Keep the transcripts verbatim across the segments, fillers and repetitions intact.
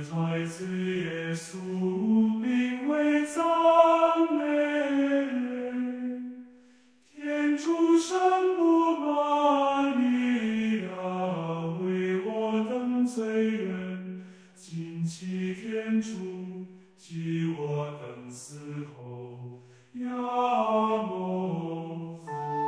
孩子耶稣名为赞美，天主圣母玛利亚为我等罪人，今祈天主，及我等死后，亚蒙。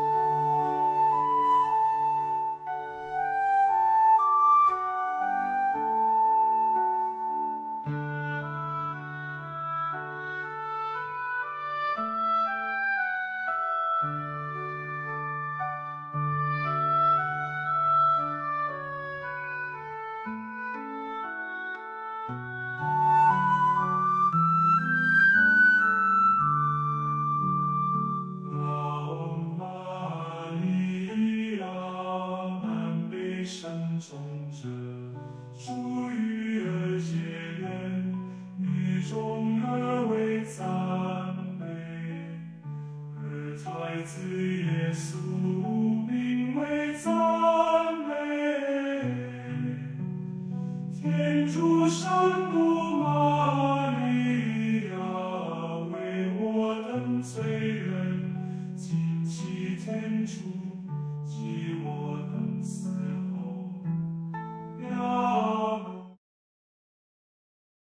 山中者，出于而结缘，于中而为赞美。而孩子耶稣名为赞美，天主圣